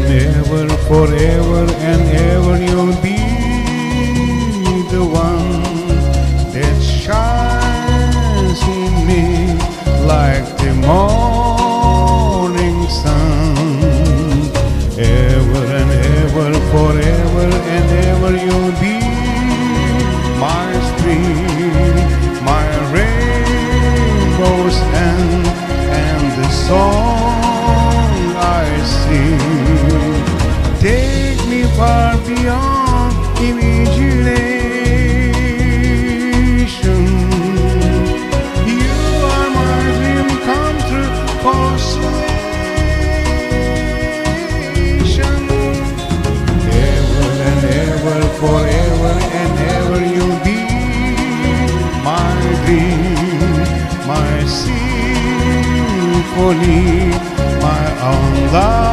ever, forever and ever you'll be the one that shines in me like the morning sun. Ever and ever, forever and ever you'll be my spring, my rainbows and the song I sing. Take me far beyond imagination. You are my dream come true consolation. Ever and ever, forever and ever you'll be my dream, my symphony, my own love.